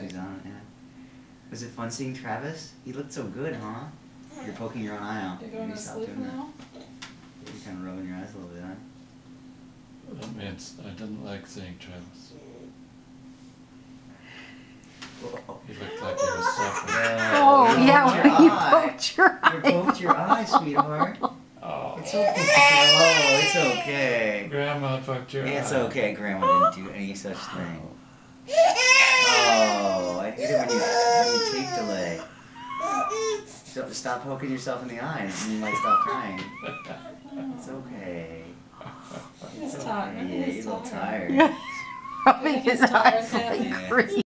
he's on it, yeah. Was it fun seeing Travis? He looked so good, huh? You're poking your own eye out. You're going to sleep now? You're kind of rubbing your eyes a little bit, huh? That means I didn't like seeing Travis. He looked like he was suffering. Oh, yeah, when you poked your eye. You poked your eye, sweetheart. Oh. It's okay. Oh, it's okay. Grandma poked your eye. It's okay. Grandma didn't do any such thing. Oh, I hate it when you tape delay. So stop poking yourself in the eye and you might stop crying. It's okay. He's tired. Yeah, you're a little tired. Rubbing his eyes tired, like yeah. crazy.